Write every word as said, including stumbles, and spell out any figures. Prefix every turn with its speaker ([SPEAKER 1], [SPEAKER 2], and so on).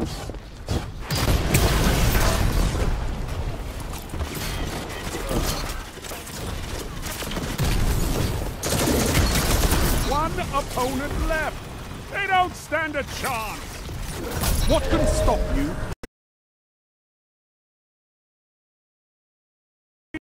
[SPEAKER 1] One opponent left. They don't stand a chance. What can stop you